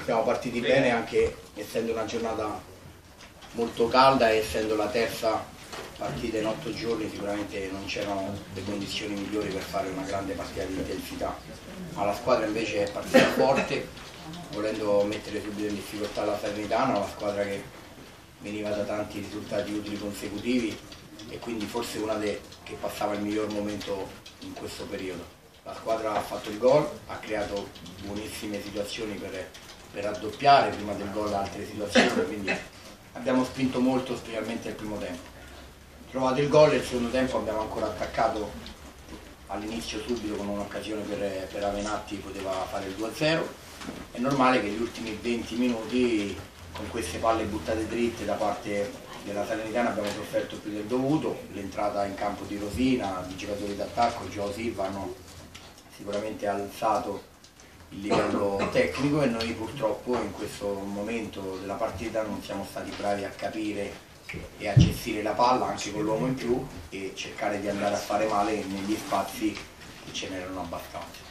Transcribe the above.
siamo partiti bene anche essendo una giornata molto calda e essendo la terza partita in 8 giorni, sicuramente non c'erano le condizioni migliori per fare una grande partita di intensità, ma la squadra invece è partita forte, volendo mettere subito in difficoltà la Salernitana, una squadra che veniva da tanti risultati utili consecutivi e quindi forse una che passava il miglior momento in questo periodo. La squadra ha fatto il gol, ha creato buonissime situazioni per raddoppiare, prima del gol altre situazioni, quindi abbiamo spinto molto, specialmente nel primo tempo. Trovato il gol, nel secondo tempo abbiamo ancora attaccato all'inizio subito con un'occasione per Avenatti, poteva fare il 2-0. È normale che gli ultimi 20 minuti con queste palle buttate dritte da parte della Salernitana abbiamo sofferto più del dovuto. L'entrata in campo di Rosina, di giocatori d'attacco, Gio Silva hanno sicuramente alzato il livello tecnico e noi purtroppo in questo momento della partita non siamo stati bravi a capire e a gestire la palla anche con l'uomo in più e cercare di andare a fare male negli spazi che ce n'erano abbastanza.